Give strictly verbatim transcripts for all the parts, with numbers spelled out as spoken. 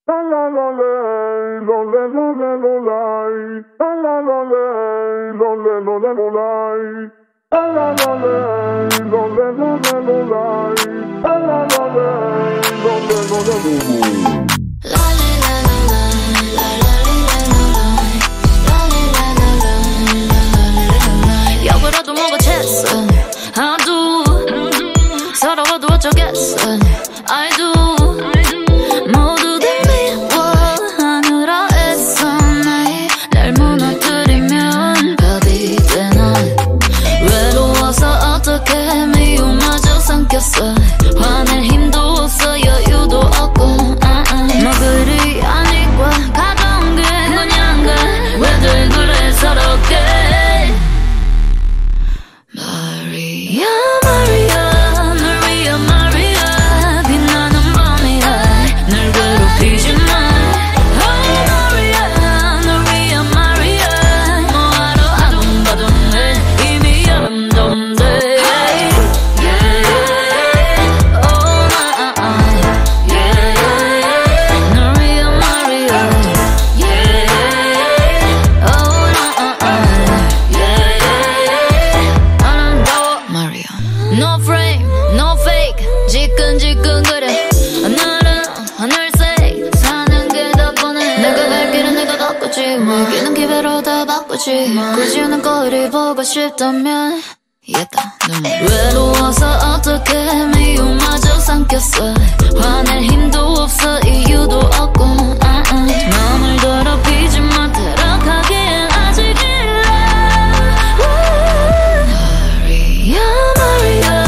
역으로도 뭐가 챘어 I do 서러워도 어쩌겠어 I do 모두들 미워하느라 애써 매일 날 무너뜨리면 밥이 되나 외로워서 어떻게 미움마저 삼켰어 화낼 힘도 없어 여유도 없고 uh -uh. 뭐 그리 아니고 가던 게 그냥가 왜들 그래 서럽게 마리아 마리아 No frame, no fake 지끈지끈거려 하늘은 하늘색 사는 게 더 뻔해 내가 갈 길은 내가 덮었지 물기는 기회로 다 바꾸지 굳이 오는 거리 보고 싶다면 얘다 눈물 외로워서 어떻게 미움마저 삼켰어 화낼 힘도 없어 이유도 없고 uh -uh. 마음을 더럽히지 마 들어가기엔 아직 일러 마리아 마리아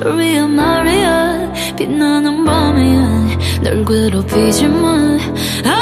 빛나는 밤이야 널 괴롭히지 마